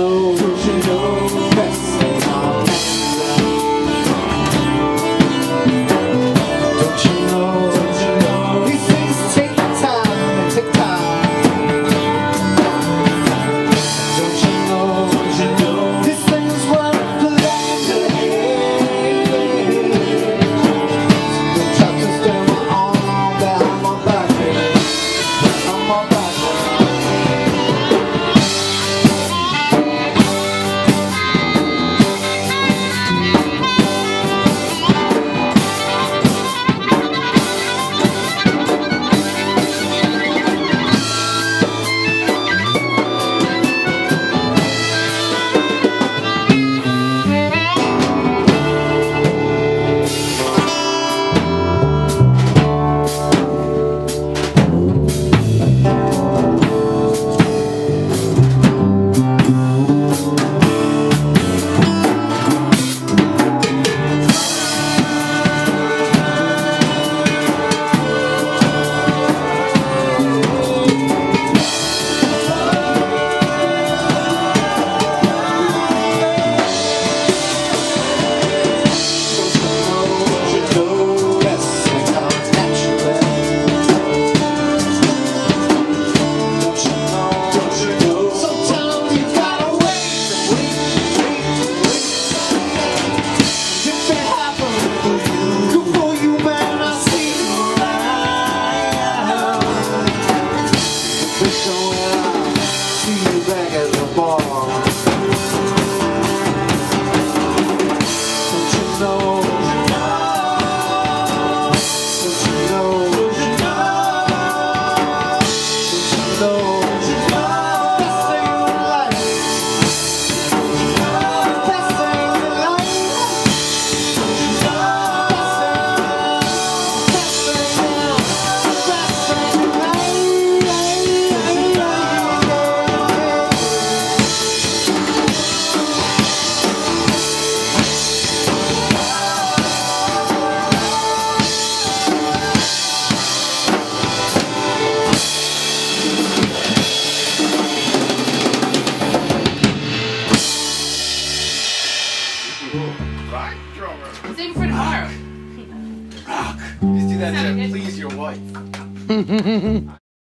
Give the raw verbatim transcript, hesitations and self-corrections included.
know, don't you know, passing on. Don't you know, don't you know, these things take time, they take time. Don't you know, don't you know, these things weren't planned ahead. Don't try to stand my arm down my back, on my back. Right, drummer. Sing for tomorrow. Rock. Just do that to please your wife.